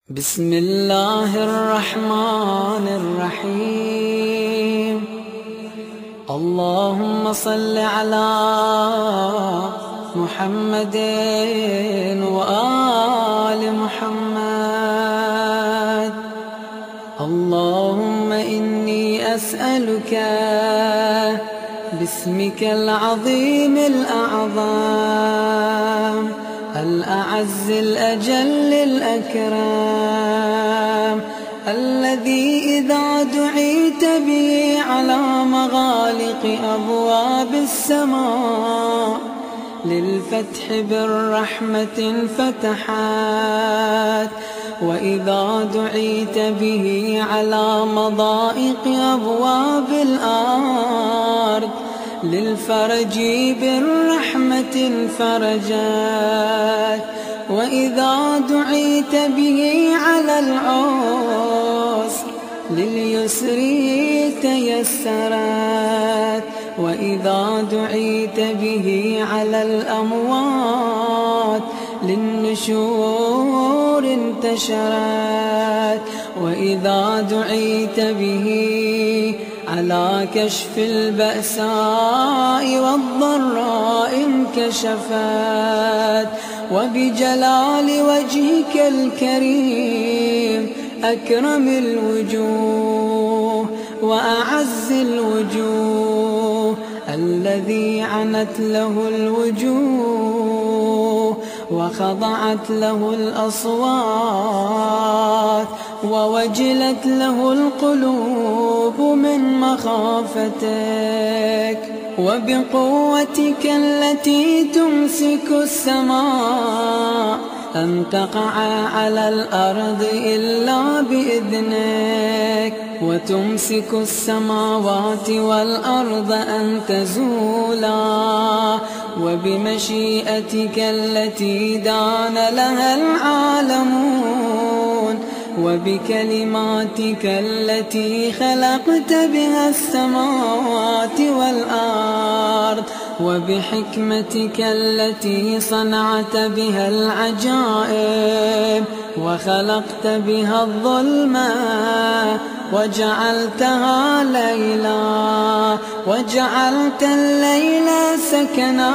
بسم الله الرحمن الرحيم. اللهم صل على محمد وآل محمد. اللهم إني أسألك باسمك العظيم الأعظم الأعز الأجل الأكرم الذي إذا دعيت به على مغالق أبواب السماء للفتح بالرحمة انفتحت، وإذا دعيت به على مضائق أبواب الأرض للفرج بالرحمة انفرجت، وإذا دعيت به على العسر لليسر تيسرت، وإذا دعيت به على الأموات للنشور انتشرت، وإذا دعيت به على كشف البأساء والضراء انكشفت، وبجلال وجهك الكريم أكرم الوجوه وأعز الوجوه الذي عنت له الوجوه وخضعت له الأصوات ووجلت له القلوب من مخافتك، وبقوتك التي تمسك السماء أن تقع على الأرض إلا بإذنك، وتمسك السماوات والأرض أن تزولا، وبمشيئتك التي دان لها العالمون، وبكلماتك التي خلقت بها السماوات والأرض، وبحكمتك التي صنعت بها العجائب وخلقت بها الظلمة وجعلتها ليلا، وجعلت الليل سكنا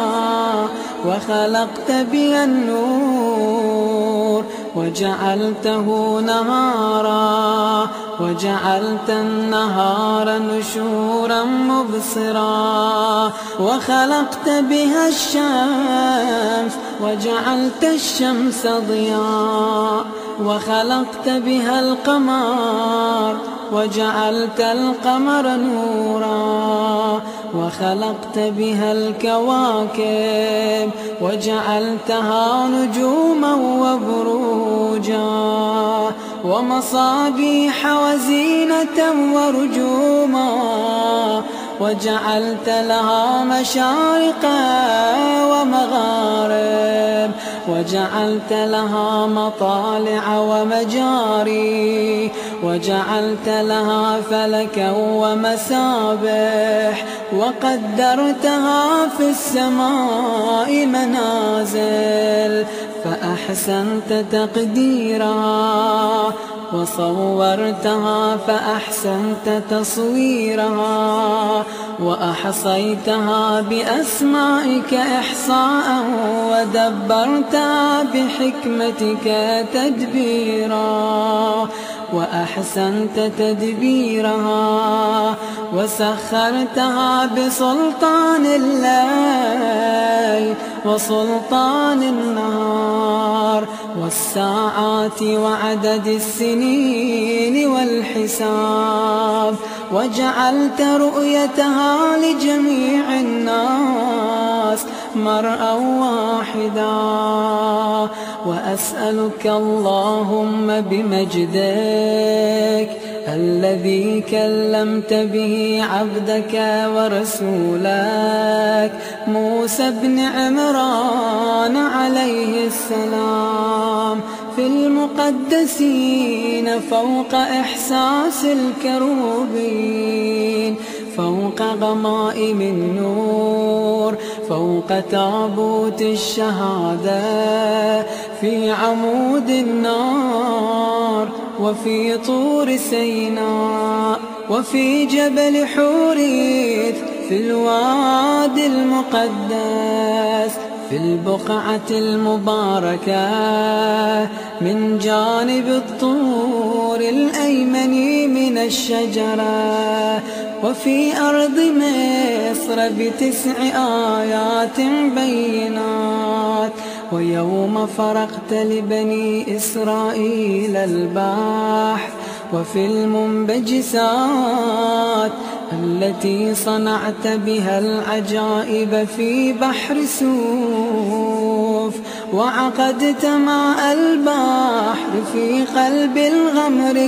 وخلقت بها النور وجعلته نهارا، وجعلت النهار نشورا مبصرا، وخلقت بها الشمس وجعلت الشمس ضياء، وخلقت بها القمر وجعلت القمر نورا، وخلقت بها الكواكب وجعلتها نجوما وبروجا ومصابيح وزينة ورجوما، وجعلت لها مشارق ومغارب، وجعلت لها مطالع ومجاري، وجعلت لها فلكا ومسابح، وقدرتها في السماء منازل فأحسنت تقديرها، وصورتها فأحسنت تصويرها، وأحصيتها بأسمائك إحصاء، ودبرتها بحكمتك تدبيرا، وأحسنت تدبيرها، وسخرتها بسلطان الليل وسلطان النهار والساعات وعدد السنين والحساب، وجعلت رؤيتها لجميع الناس مرءا واحدا. وأسألك اللهم بمجدك الذي كلمت به عبدك ورسولك موسى بن عمران عليه السلام في المقدسين فوق إحساس الكروبين، فوق غمائم النور، فوق تابوت الشهادة، في عمود النار وفي طور سيناء وفي جبل حوريث في الوادي المقدس في البقعة المباركة من جانب الطور الأيمن من الشجرة وفي أرض مصر ب9 آيات بينات ويوم فرقت لبني إسرائيل البحر وفي المنبجسات التي صنعت بها العجائب في بحر سوف وعقدت ماء البحر في قلب الغمر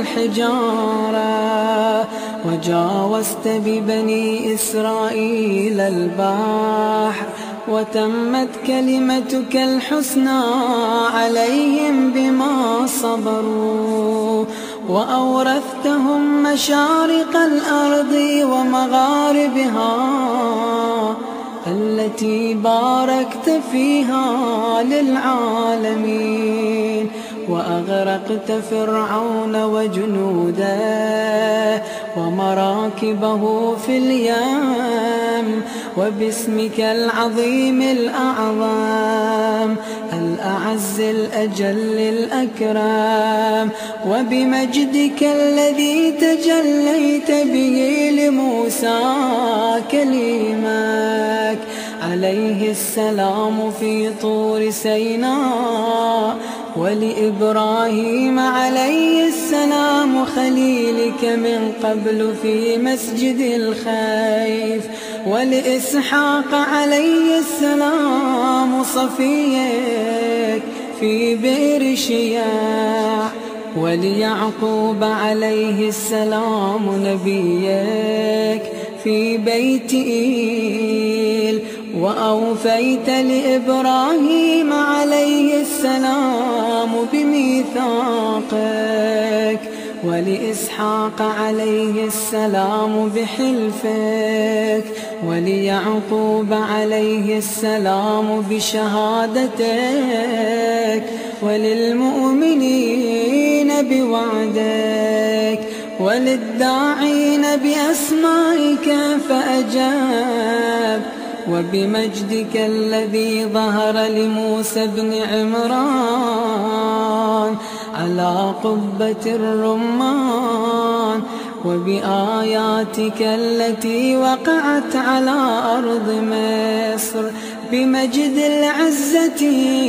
كالحجارة وجاوزت ببني إسرائيل البحر وتمت كلمتك الحسنى عليهم بما صبروا وأورثتهم مشارق الأرض ومغاربها التي باركت فيها للعالمين وأغرقت فرعون وجنوده ومراكبه في اليم وباسمك العظيم الأعظم الأعز الأجل الأكرم وبمجدك الذي تجليت به لموسى كليمك عليه السلام في طور سيناء ولإبراهيم عليه السلام خليلك من قبل في مسجد الخيف ولإسحاق عليه السلام صفيك في بئر شياع وليعقوب عليه السلام نبيك في بيت إيل وأوفيت لإبراهيم عليه السلام بميثاقك ولإسحاق عليه السلام بحلفك وليعقوب عليه السلام بشهادتك وللمؤمنين بوعدك وللداعين بأسمائك فأجاب وبمجدك الذي ظهر لموسى بن عمران على قبة الرمان وبآياتك التي وقعت على أرض مصر بمجد العزة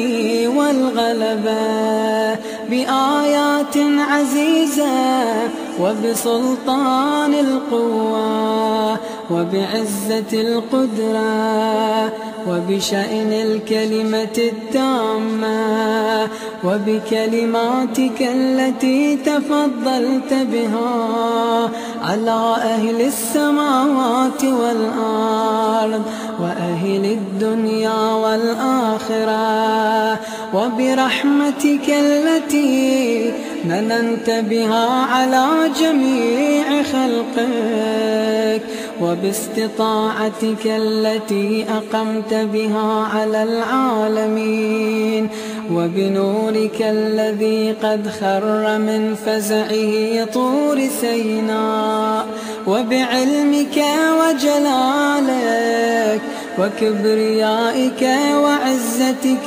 والغلبة بآيات عزيزة وبسلطان القوة وبعزة القدرة وبشأن الكلمة التامة وبكلماتك التي تفضلت بها على أهل السماوات والأرض وأهل الدنيا والآخرة وبرحمتك التي مننت بها على جميع خلقك وباستطاعتك التي أقمت بها على العالمين وبنورك الذي قد خر من فزعه طور سيناء وبعلمك وجلالك وكبريائك وعزتك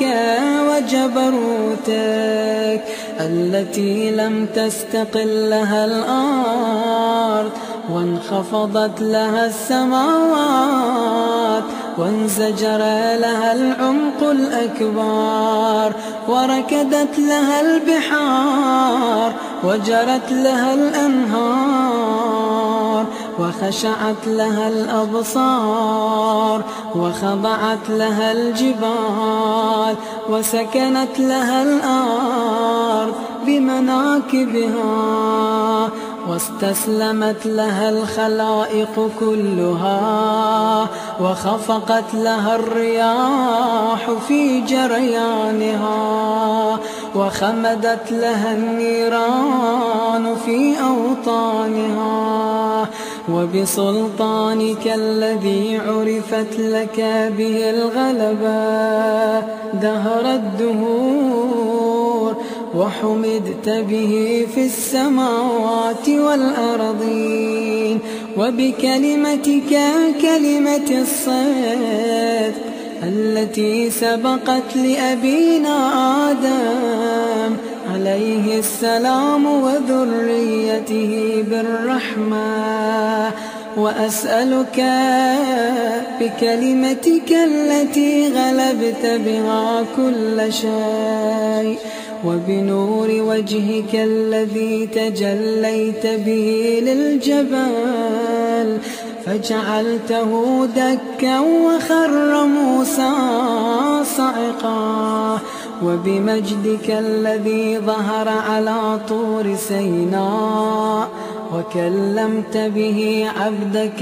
وجبروتك التي لم تستقل لها الأرض وانخفضت لها السماوات وانزجر لها العمق الأكبر وركدت لها البحار وجرت لها الأنهار وخشعت لها الأبصار وخضعت لها الجبال وسكنت لها الأرض بمناكبها واستسلمت لها الخلائق كلها وخفقت لها الرياح في جريانها وخمدت لها النيران في أوطانها وبسلطانك الذي عرفت لك به الغلبة دهر الدهور وحمدت به في السماوات والأرضين، وبكلمتك كلمة الصدق التي سبقت لأبينا آدم عليه السلام وذريته بالرحمة، وأسألك بكلمتك التي غلبت بها كل شيء، وبنور وجهك الذي تجليت به للجبل فجعلته دكا وخر موسى صعقا، وبمجدك الذي ظهر على طور سيناء وكلمت به عبدك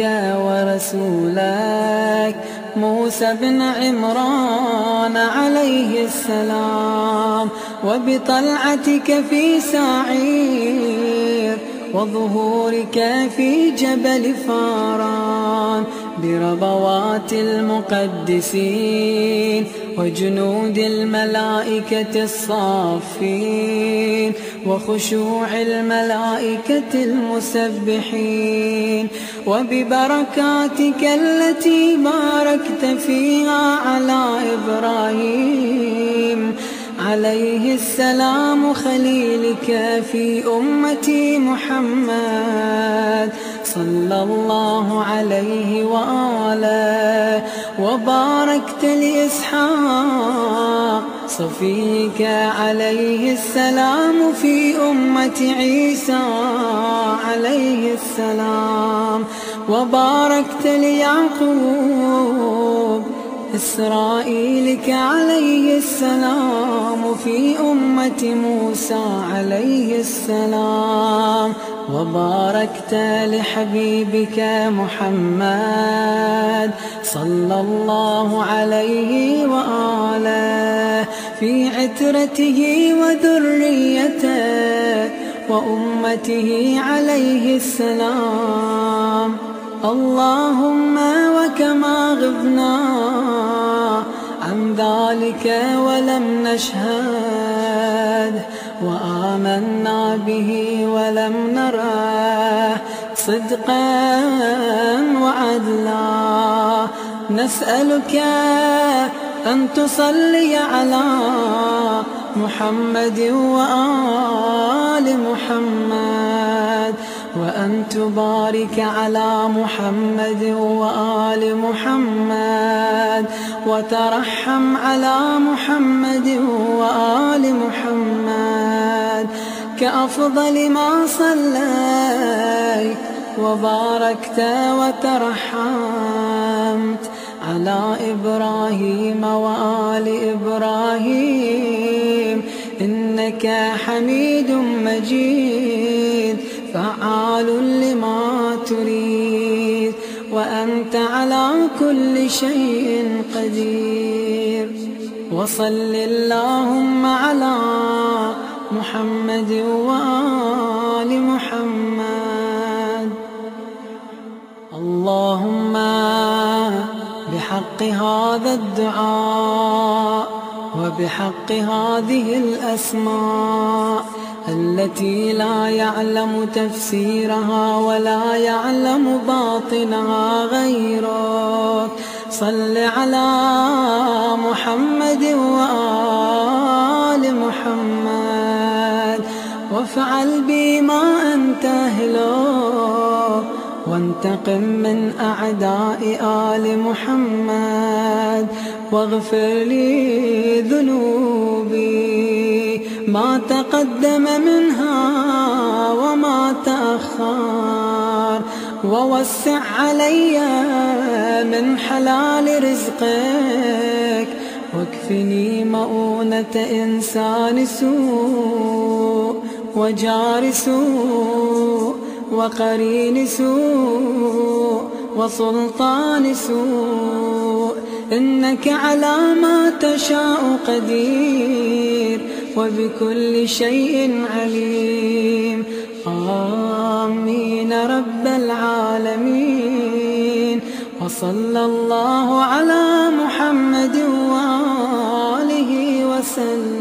ورسولك موسى بن عمران عليه السلام، وبطلعتك في سعير وظهورك في جبل فاران بربوات المقدسين وجنود الملائكة الصافين وخشوع الملائكة المسبحين، وببركاتك التي باركت فيها على إبراهيم عليه السلام خليلك في أمة محمد صلى الله عليه وآله، وباركت لإسحاق صفيك عليه السلام في أمة عيسى عليه السلام، وباركت ليعقوب إسرائيلك عليه السلام في أمة موسى عليه السلام، وباركت لحبيبك محمد صلى الله عليه وآله في عترته وذريته وأمته عليه السلام. اللهم وكما غبنا عن ذلك ولم نشهد وآمنا به ولم نره صدقا وعدلا، نسألك أن تصلي على محمد وآل محمد، وأن تبارك على محمد وآل محمد، وترحم على محمد وآل محمد كأفضل ما صليت وباركت وترحمت على إبراهيم وآل إبراهيم إنك حميد مجيد فعال لما تريد، وأنت على كل شيء قدير. وصل اللهم على محمد وآل محمد. اللهم بحق هذا الدعاء وبحق هذه الأسماء التي لا يعلم تفسيرها ولا يعلم باطنها غيرك، صل على محمد وآل محمد، وافعل بي ما أنت أهله، وانتقم من أعداء آل محمد، واغفر لي ذنوبي ما تقدم منها وما تأخر، ووسع علي من حلال رزقك، واكفني مؤونة إنسان سوء وجار سوء وقرين سوء وسلطان سوء، إنك على ما تشاء قدير وبكل شيء عليم. آمين رب العالمين. وصلى الله على محمد وآله وسلم.